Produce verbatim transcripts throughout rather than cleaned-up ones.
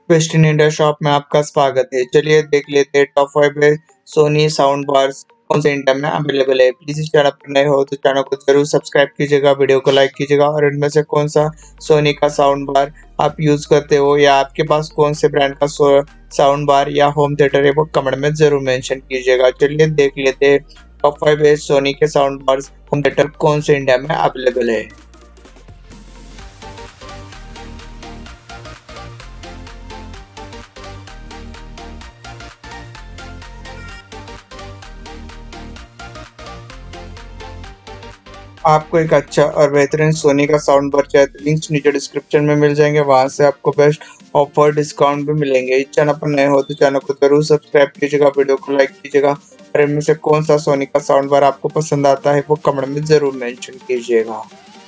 Waste in India shop में आपका स्वागत है। चलिए देख लेते हैं टॉप फाइव में सोनी साउंड बार्स कौन से इंडिया में अवेलेबल है। प्लीज इस चैनल पर नए हो तो चैनल को जरूर सब्सक्राइब कीजिएगा, वीडियो को लाइक कीजिएगा और इनमें से कौन सा सोनी का साउंड बार आप यूज करते हो या आपके पास कौन से ब्रांड का साउंड बार या होम थिएटर है वो कमेंट में जरूर मेंशन कीजिएगा। चलिए देख लेते हैं टॉप फाइव में सोनी के साउंड बार्स होम थिएटर कौन से इंडिया में अवेलेबल है। आपको एक अच्छा और बेहतरीन सोनी का साउंड बार चाहिए तो लिंक्स नीचे डिस्क्रिप्शन में मिल जाएंगे, वहां से आपको बेस्ट ऑफर डिस्काउंट भी मिलेंगे। इस चैनल पर नए हो तो चैनल को जरूर सब्सक्राइब कीजिएगा, वीडियो को लाइक कीजिएगा और इनमें से कौन सा सोनी का साउंड बार आपको पसंद आता है वो कमेंट में जरूर मेंशन कीजिएगा।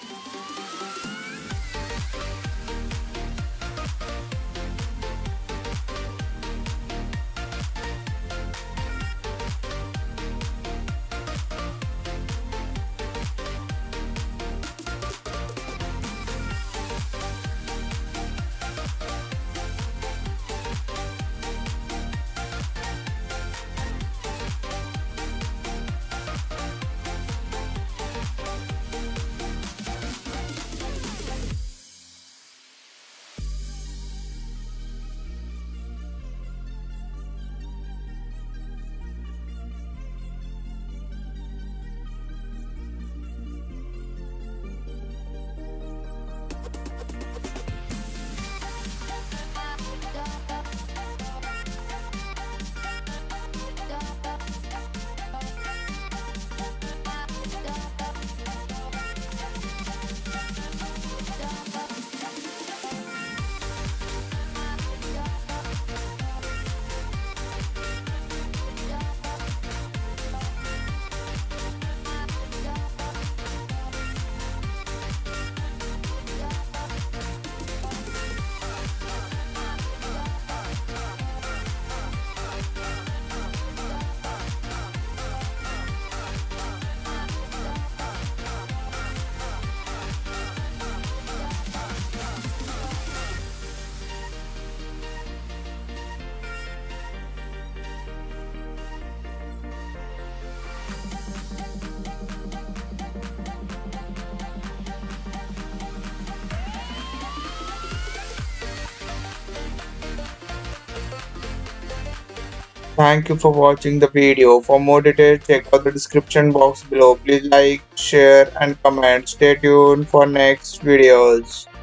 Thank you for watching the video. For more details, check out the description box below. Please like, share and comment. Stay tuned for next videos.